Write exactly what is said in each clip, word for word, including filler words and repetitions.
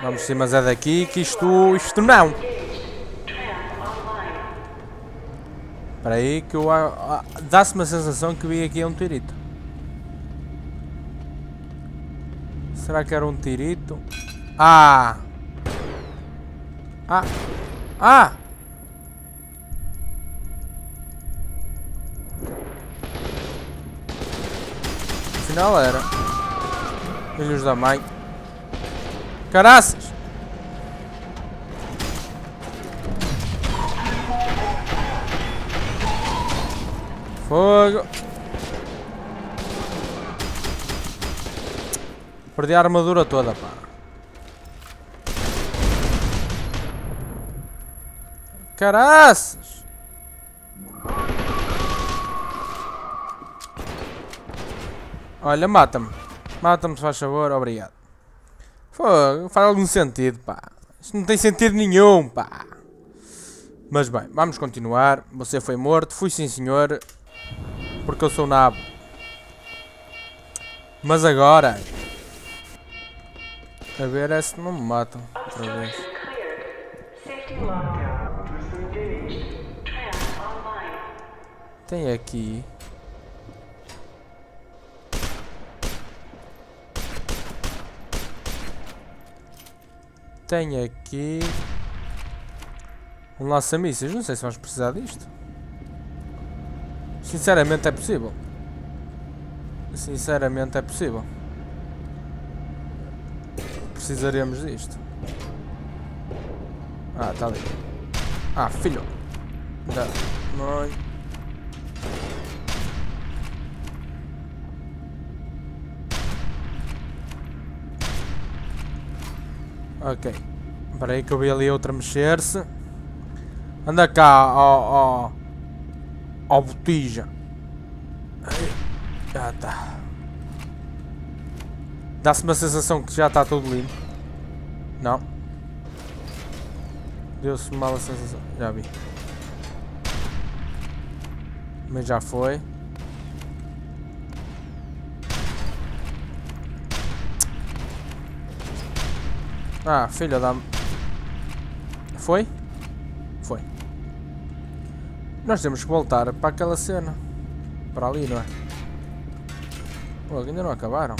Vamos sim, mas é daqui que isto, isto não. Espera aí que eu... Ah, dá-se uma sensação que vi aqui um tirito. Será que era um tirito? Ah! Ah! Ah! Afinal era. Filhos da mãe. Caraças! Fogo! Perdi a armadura toda, pá. Caraças! Olha, mata-me. Mata-me, se faz favor, obrigado. Fogo, faz algum sentido, pá. Isto não tem sentido nenhum, pá. Mas bem, vamos continuar. Você foi morto, fui sim senhor. Porque eu sou nabo. Mas agora... A ver é se não me matam outra vez. Tem aqui... Tem aqui... Um lança-mísseis. Não sei se vamos precisar disto. Sinceramente é possível. Sinceramente é possível. Precisaremos disto. Ah, está ali. Ah, filho da mãe. Ok. Espera aí que eu vi ali outra mexer-se. Anda cá, ó, ó. Ó, botija. Já está. Dá-se uma sensação que já está tudo limpo. Não. Deu-se mal a sensação. Já vi. Mas já foi. Ah, filha da... Foi? Foi. Nós temos que voltar para aquela cena. Para ali, não é? Pô, ainda não acabaram.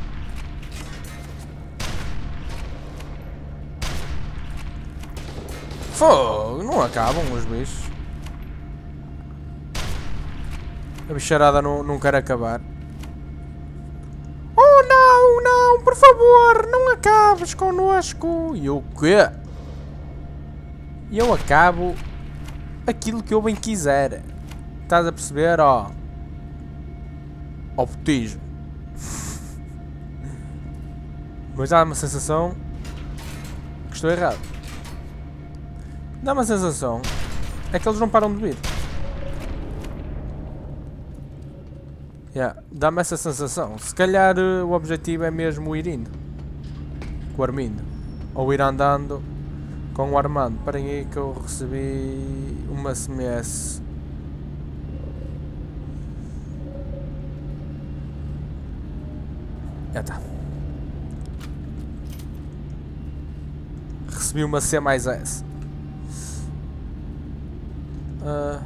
Fogo, não acabam os bichos. A bicharada não, não quer acabar. Oh não, não, por favor, não acabes connosco. E o quê? E eu acabo aquilo que eu bem quiser. Estás a perceber, ó? Ó botijo. Mas dá uma sensação que estou errado. Dá uma sensação é que eles não param de vir. Yeah, dá-me essa sensação. Se calhar uh, o objetivo é mesmo ir indo com o Armindo. Ou ir andando com o Armando. Esperem aí que eu recebi uma S M S. Já está. Recebi uma C mais S. Uh,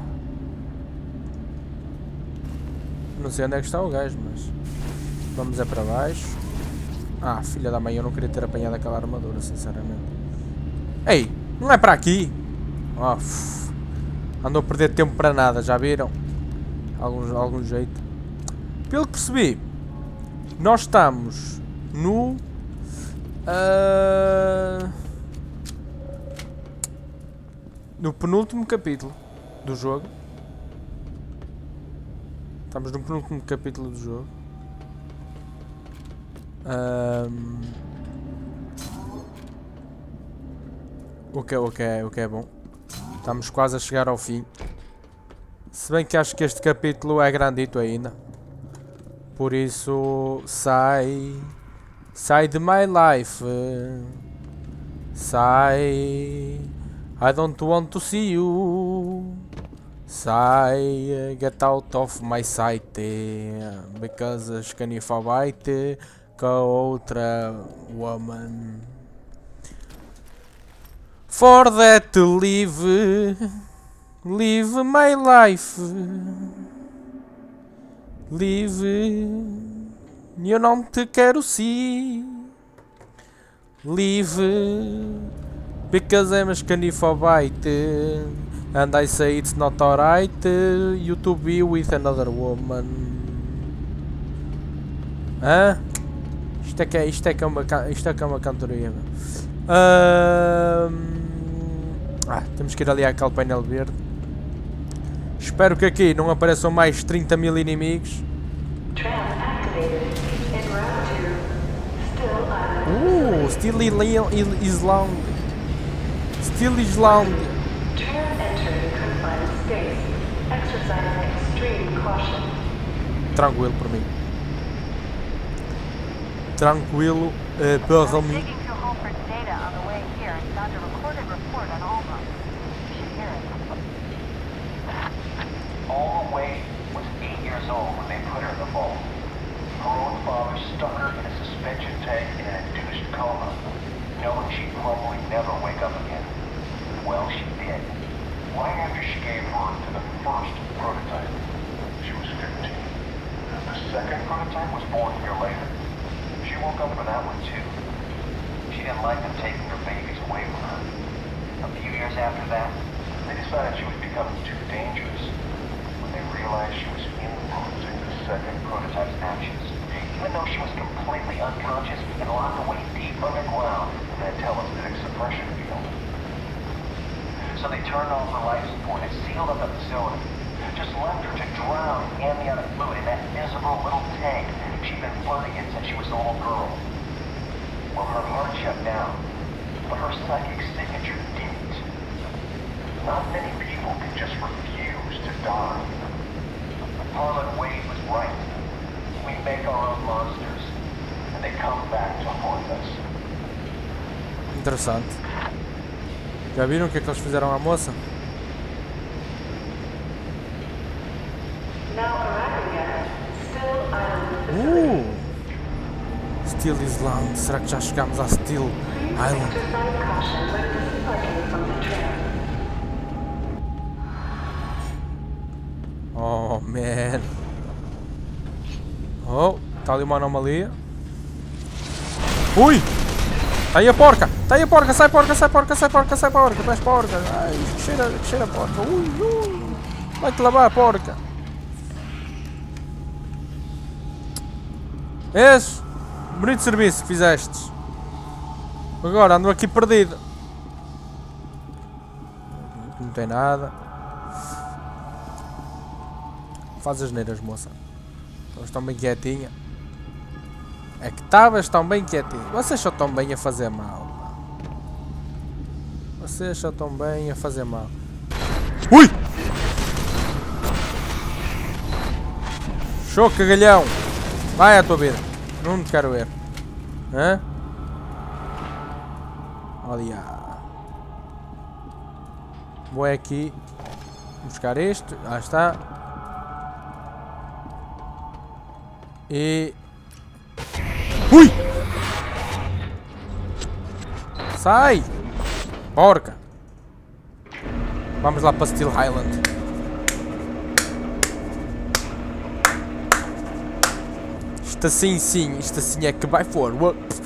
não sei onde é que está o gajo, mas vamos é para baixo. Ah, filha da mãe, eu não queria ter apanhado aquela armadura, sinceramente. Ei, não é para aqui. Oh, andou a perder tempo para nada, já viram? Algum, algum jeito. Pelo que percebi, nós estamos no... Uh, no penúltimo capítulo do jogo. Estamos no penúltimo capítulo do jogo. Um, o, que, o, que é, o que é bom. Estamos quase a chegar ao fim. Se bem que acho que este capítulo é grandito ainda. Por isso, sai. Sai de my life. Sai. I don't want to see you. Sai, get out of my sight, because as can you fight com a outra woman. For that to live, live my life, live, eu não te quero see, live, because I'm a skinny for bite, and I say it's not alright, you to be with another woman. Hã? Isto é que é, isto é, que é, uma, isto é, que é uma cantoria. Um... Ah, temos que ir ali àquele painel verde. Espero que aqui não apareçam mais trinta mil inimigos. Uh, Still Island. Still Island. Tranquilo por mim. Tranquilo uh, para mim. Alma Wade was eight years old when they put her in the vault. Her own father stuck her in a suspension tank in an induced coma, knowing she'd probably never wake up again. Well, she did. Right after she gave birth to the first prototype, she was fifteen. The second prototype was born a year later. She woke up for that one too. She didn't like them taking her babies away from her. A few years after that, they decided she was becoming too dangerous. They realized she was influencing the second prototype's actions, even though she was completely unconscious and locked away deep underground in that telesthetic suppression field. So they turned off her life support and sealed up the facility. Just left her to drown in amniotic fluid in that miserable little tank she'd been floating in since she was a little girl. Well, her heart shut down, but her psychic signature didn't. Not many people can just refuse to die. Harlan Wade was right. We make our own monsters, and they come back to haunt us. Interessante. Já viram o que é que eles fizeram à moça? Uh! Still Island. Será que já chegamos a Still Island? Oh, man. Oh, está ali uma anomalia. Ui! Está aí a porca! Está aí a porca! Sai porca, sai porca, sai porca, sai porca! Tu és porca! Ai, que cheira, que cheira a porca! Ui, ui! Vai-te lavar a porca! És? Bonito serviço que fizestes. Agora ando aqui perdido. Não tem nada. Faz as neiras, moça. Estavas tão bem quietinha. É que estavas tão bem quietinha. Vocês só estão bem a fazer mal. Vocês só estão bem a fazer mal. Ui! Show, cagalhão! Vai à tua vida. Não te quero ver. Hã? Olha. Vou aqui buscar este. Lá está. E... Ui! Sai! Porca! Vamos lá para Still Island. Isto assim sim, isto assim é que vai for.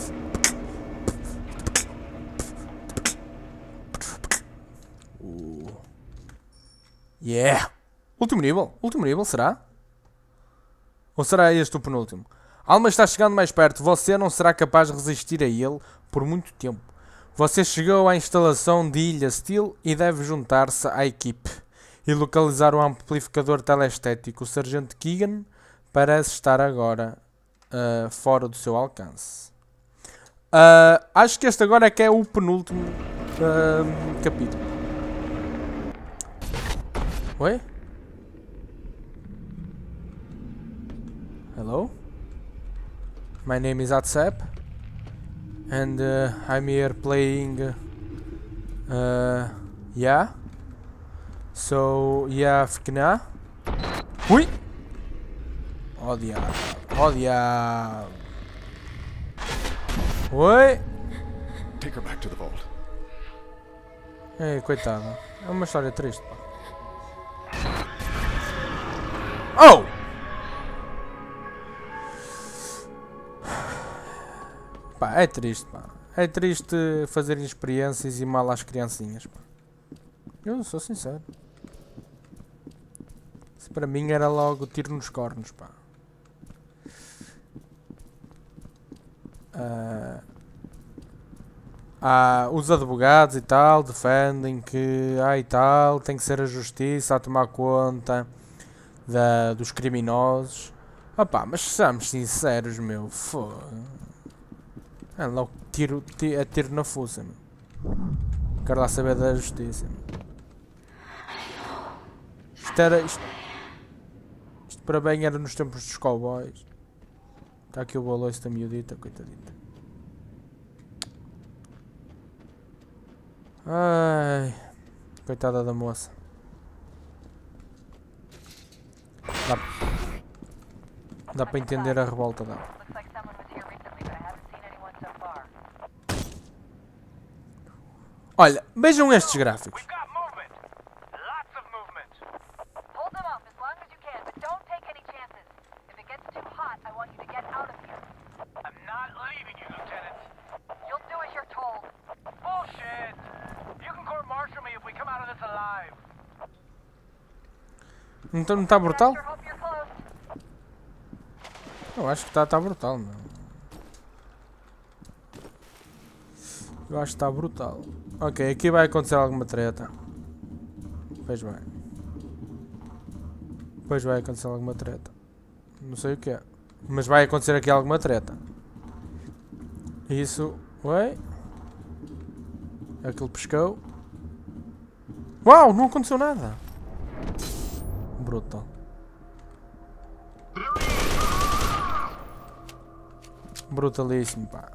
Uh. Yeah! Último nível? Último nível, será? Ou será este o penúltimo? Alma está chegando mais perto. Você não será capaz de resistir a ele por muito tempo. Você chegou à instalação de Ilha Steel e deve juntar-se à equipe e localizar o amplificador telestético. O Sargento Keegan parece estar agora uh, fora do seu alcance. Uh, acho que este agora é que é o penúltimo uh, capítulo. Oi? Hello? My name is Atsep, and uh, I'm here playing. Uh, yeah. So yeah, Fkna. Ui! Oh diabo! Oh diabo! Oi! Take her back to the vault. Ei, coitada. É uma história triste, pá. Oh! Pá, é triste, pá. É triste fazerem experiências e mal às criancinhas, pá. Eu sou sincero. Isso para mim era logo tiro nos cornos, pá. Uh, ah, os advogados e tal defendem que ah, e tal, tem que ser a justiça a tomar conta da, dos criminosos. Opá, mas sejamos sinceros, meu. Foda. É logo tiro, tiro, é tiro na fuça, meu. Quero lá saber da justiça, meu. Isto era. Isto, isto para bem era nos tempos dos cowboys. Está aqui o boloiço da miudita, coitadita. Ai, coitada da moça. Dá, dá para entender a revolta dela. Olha, vejam estes gráficos. Então não está brutal? Eu acho que está tá brutal, meu. Eu acho que está brutal. Ok, aqui vai acontecer alguma treta. Pois vai. Pois vai acontecer alguma treta. Não sei o que é. Mas vai acontecer aqui alguma treta. Isso. Ué? Aquilo pescou. Uau, não aconteceu nada. Brutal. Brutalíssimo, pá.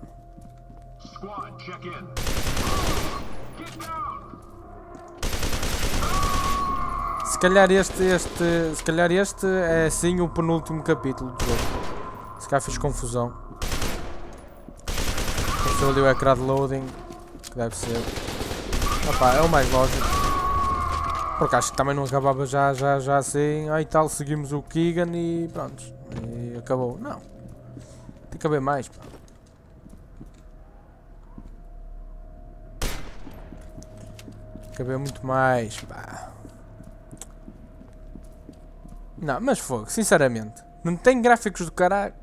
Se calhar este, este, se calhar este é sim o penúltimo capítulo do jogo. Se calhar fiz confusão. Estou ali o ecrã de loading, que deve ser. Opa, é o mais lógico. Porque acho que também não acabava já, já, já assim. Ah e tal, seguimos o Keegan e pronto. E acabou. Não. Tem que haver mais, pá. Tem que haver muito mais, pá. Não, mas fogo, sinceramente. Não tem gráficos do caralho.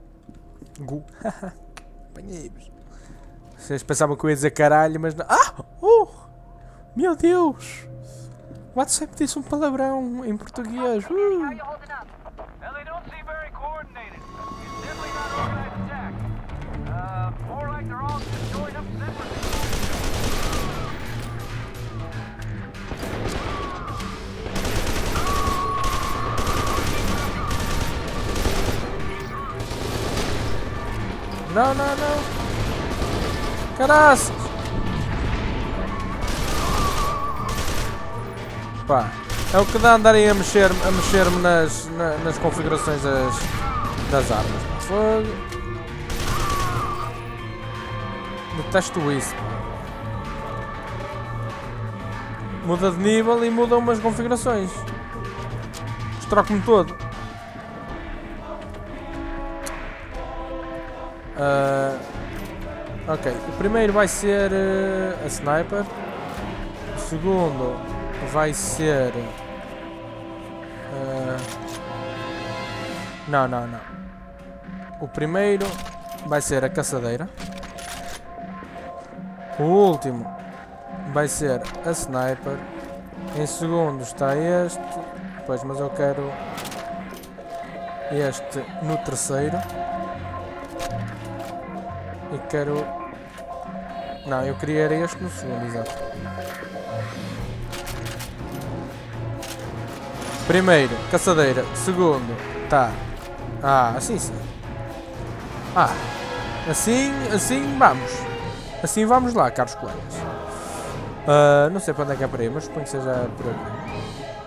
Apanhei-vos. Vocês pensavam que eu ia dizer caralho, mas não. Ah! Oh! Meu Deus! O WhatsApp disse um palavrão em português. Uh. Não, não, não. Caraças. Pá, é o que dá andarem a mexer-me a mexer nas, na, nas configurações das, das armas. Fogo. Detesto isso. Muda de nível e muda umas configurações. Destroco-me todo. Uh, ok, o primeiro vai ser uh, a sniper. O segundo vai ser uh, não, não, não. O primeiro vai ser a caçadeira. O último vai ser a sniper. Em segundo está este. Pois, mas eu quero este no terceiro. E quero... Não, eu queria era este no segundo, exato. Primeiro, caçadeira. Segundo, tá. Ah, assim sim. Ah, assim, assim vamos. Assim vamos lá, caros colegas. Uh, não sei para onde é que é para aí, mas suponho que seja por aqui.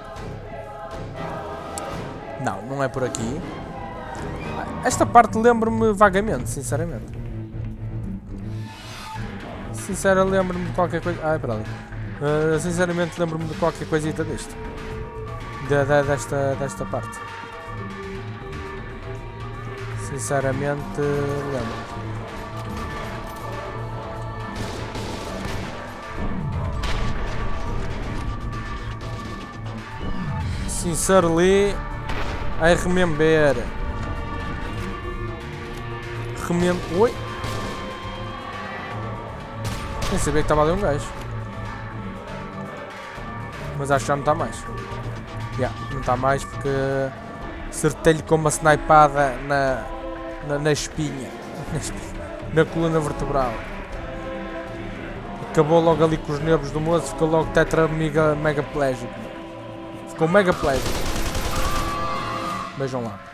Não, não é por aqui. Esta parte lembro-me vagamente, sinceramente. Sincera, lembro-me de qualquer coisa. Ah, é para ali. Uh, sinceramente lembro-me de qualquer coisita deste. De, de, desta, desta parte. Sinceramente lembro-me. Sincerely, I remember. Remem... Oi? Nem sabia que estava ali um gajo. Mas acho que já não está mais. Yeah, não está mais porque acertei-lhe com uma snipada na, na, na espinha. Na espinha. Na coluna vertebral. Acabou logo ali com os nervos do moço, ficou logo tetra mega, megaplégico. Ficou megaplégico. Vejam lá.